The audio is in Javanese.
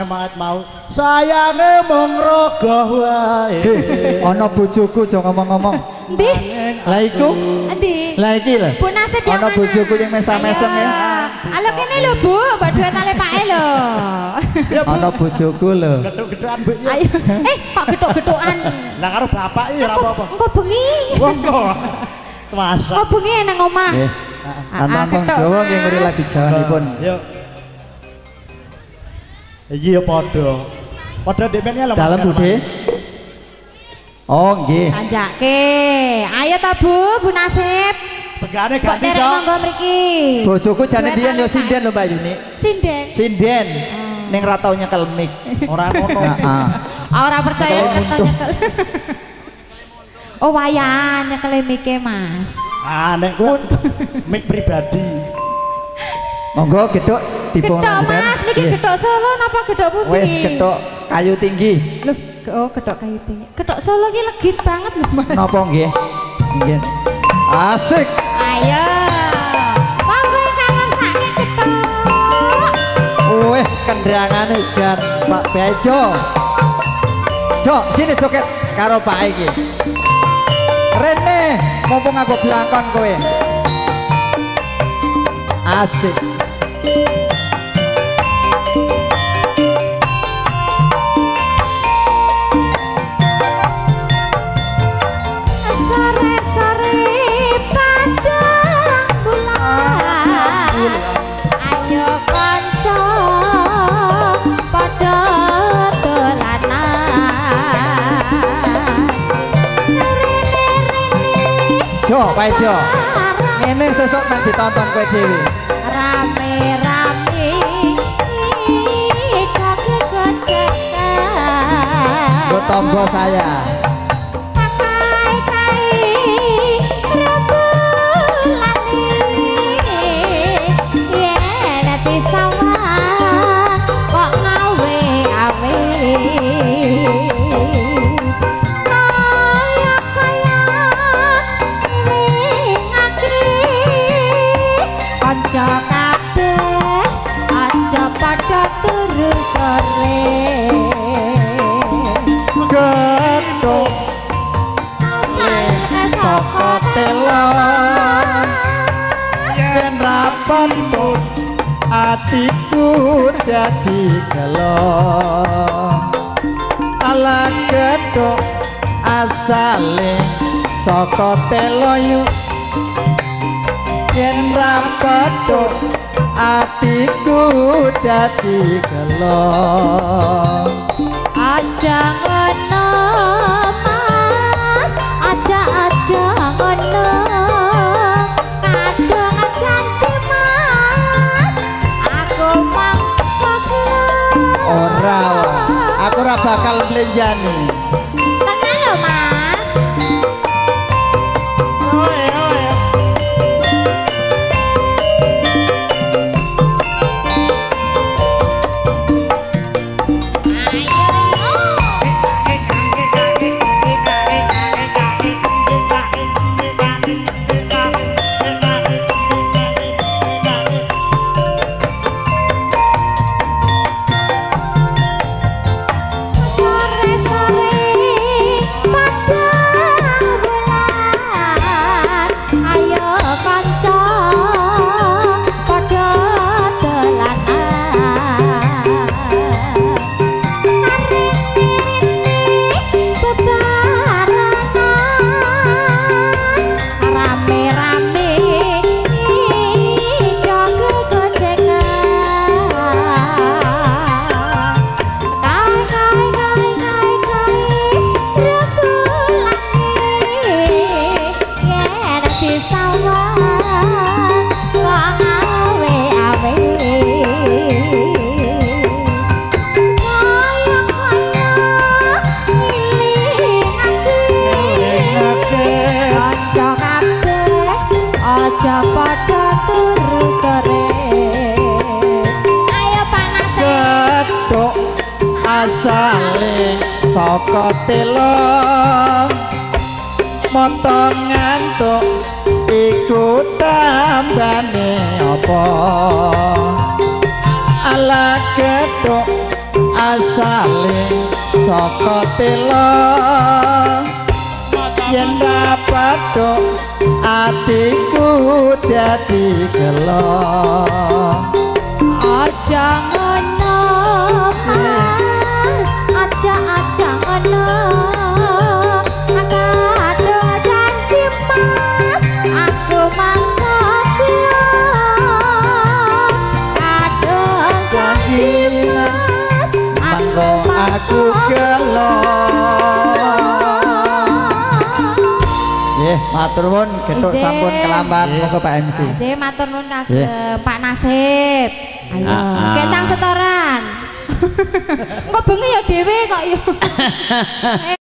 Semangat mau sayange mung rogoh wae. Ana bojoku aja ngomong-ngomong. Ndi? Lah iku? Endi? Lah iki lho. Bu Nasib yang Ana mana? bojoku yang mesam-mesem ya. Halo kene lho Bu, mbak duet ale Pak E lho. Ana bojoku lho. Gedhuk-gedhukan mbek ya. Ayo. Kok gedhuk-gedhukan? Lah karo bapak iki ora apa-apa. Engko bengi. Wong kok. Masa. Kok bengi nang omah? Nggih. Antang Jawa nggih nguri lagi jawanipun. Yuk. Iki ya padha. Padha demennya lho Mas. Dalem Bude. Oh nggih. Tanjake. Ayo ta Bu, Bu Nasib. Segane ganti, Cok. Cok. Monggo mriki. Bojoku jane biyen yo sinden lho Mbak Yuni. Sinden. Sinden. Ning ra tau nyekel mic. Ora ngono. Heeh. Ora percaya Nyekel muntuh. Oh wayan nyekel mike Mas. Ah nek ku mic pribadi. Monggo gedhuk dipun Gedhok Mas, niki gedhok Solo napa gedhok putih? Wes gedhok kayu tinggi. Loh, oh gedhok kayu tinggi. Gedhok Solo ki legit banget lho Mas. Napa nggih? Nggih. Asik. Ayo. Monggo kangen sakit gedhok. Weh, kendangane jan Pak Bejo. Jok, sini joget karo Pak iki. Rene, mumpung aku belangkon kowe. Asik. Sore-sore padang bulan. Ayo kanca padha dolanan. Jo, Pak Jo. Ngene sesuk nek ditonton kowe dhewe. Rame-rame gocekan. Go tangga saya. Aja kabeh aja padha turu sore Gedhok saka telon yen rapentut atiku dadi gelo ala gedhok asale saka telo yen rapentut atiku dadi gelo aja ngono Mas aja ngono kadang janji Mas aku mang ora aku ora bakal mlenjani tenang lho Mas Oe oe. aja padha turu sore ayo panas gedhok asale saka telo montong ngantuk iku tambane apa ala gedhok asale saka tela yen dapat tok atiku dadi gelo aja ngono mas aja ngono kado janji mas aku mangko kado janji mas mangko aku gelo nggih matur nuwun getuk sampun kelambat monggo Pak MC nggih matur nuwun kagem Pak Nasib ayo ketang setoran kok bengi ya dhewe kok ya